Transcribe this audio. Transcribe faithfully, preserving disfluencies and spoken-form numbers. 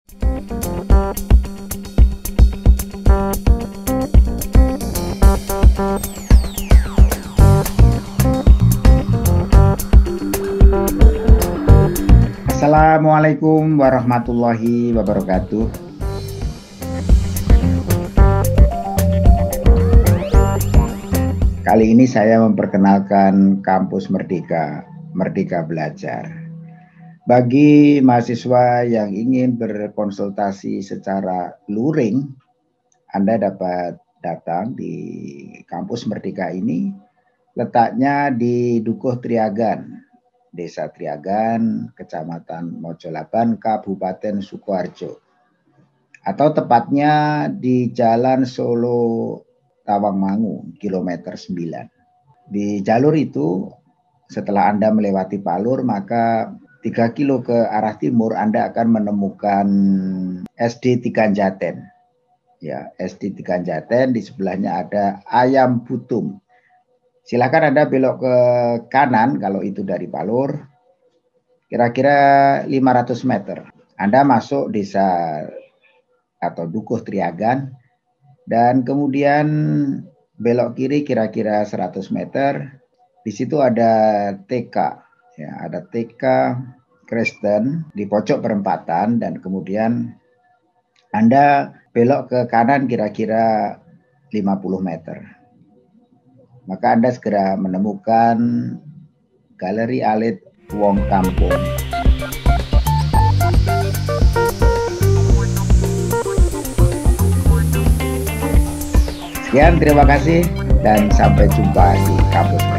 Assalamualaikum warahmatullahi wabarakatuh. Kali ini saya memperkenalkan Kampus Merdeka, Merdeka Belajar. Bagi mahasiswa yang ingin berkonsultasi secara luring, Anda dapat datang di Kampus Merdeka ini. Letaknya di Dukuh Triagan, Desa Triagan, Kecamatan Mojolaban, Kabupaten Sukoharjo. Atau tepatnya di Jalan Solo Tawangmangu, kilometer sembilan. Di jalur itu, setelah Anda melewati Palur, maka tiga kilo ke arah timur Anda akan menemukan S D Tiganjaten. Ya, S D Tiganjaten, di sebelahnya ada Ayam Butum. Silakan Anda belok ke kanan kalau itu dari Palur, kira-kira lima ratus meter. Anda masuk desa atau Dukuh Triagan, dan kemudian belok kiri kira-kira seratus meter. Di situ ada T K, ya, ada T K Kristen di pojok perempatan, dan kemudian Anda belok ke kanan kira-kira lima puluh meter. Maka Anda segera menemukan Galeri Alit Wong Kampung. Sekian, terima kasih, dan sampai jumpa di kampus.